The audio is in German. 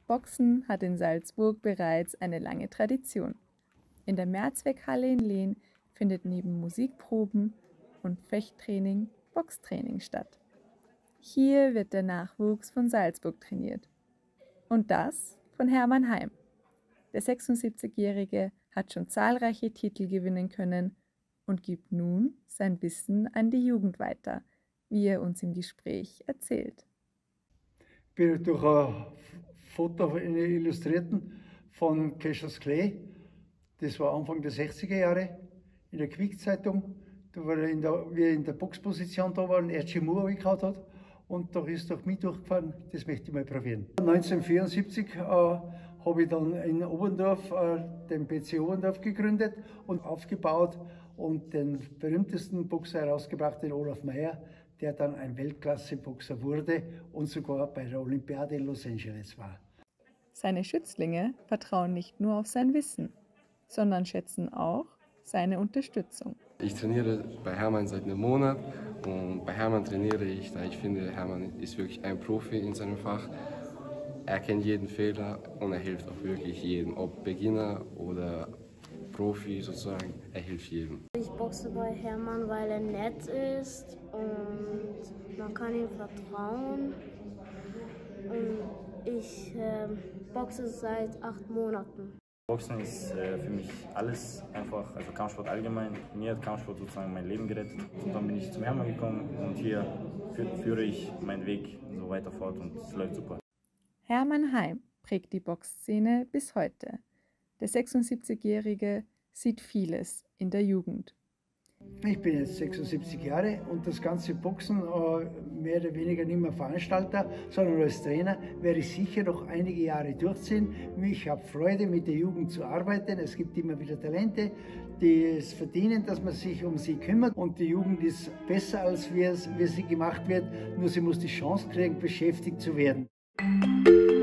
Boxen hat in Salzburg bereits eine lange Tradition. In der Mehrzweckhalle in Lehn findet neben Musikproben und Fechttraining Boxtraining statt. Hier wird der Nachwuchs von Salzburg trainiert. Und das von Hermann Heim. Der 76-Jährige hat schon zahlreiche Titel gewinnen können und gibt nun sein Wissen an die Jugend weiter, wie er uns im Gespräch erzählt. Ich bin durch ein Foto in den Illustrierten von Cassius Clay, das war Anfang der 60er Jahre, in der Quick-Zeitung, da war er wie er in der Boxposition da war, ein Archie Moore gehabt hat und da ist durch mich durchgefahren, das möchte ich mal probieren. 1974 habe ich dann in Oberndorf den PC Oberndorf gegründet und aufgebaut und den berühmtesten Boxer herausgebracht, den Olaf Meyer, der dann ein Weltklasse-Boxer wurde und sogar bei der Olympiade in Los Angeles war. Seine Schützlinge vertrauen nicht nur auf sein Wissen, sondern schätzen auch seine Unterstützung. Ich trainiere bei Hermann seit einem Monat und bei Hermann trainiere ich, da ich finde, Hermann ist wirklich ein Profi in seinem Fach. Er kennt jeden Fehler und er hilft auch wirklich jedem, ob Beginner oder Profi sozusagen, er hilft jedem. Ich boxe bei Hermann, weil er nett ist und man kann ihm vertrauen. Und ich boxe seit 8 Monaten. Boxen ist für mich alles einfach, also Kampfsport allgemein. Mir hat Kampfsport sozusagen mein Leben gerettet. Und dann bin ich zum Hermann gekommen und hier führe ich meinen Weg so weiter fort und es läuft super. Hermann Heim prägt die Boxszene bis heute. Der 76-Jährige sieht vieles in der Jugend. Ich bin jetzt 76 Jahre und das ganze Boxen mehr oder weniger nicht mehr Veranstalter, sondern als Trainer werde ich sicher noch einige Jahre durchziehen. Ich habe Freude, mit der Jugend zu arbeiten. Es gibt immer wieder Talente, die es verdienen, dass man sich um sie kümmert. Und die Jugend ist besser, als wie sie gemacht wird. Nur sie muss die Chance kriegen, beschäftigt zu werden.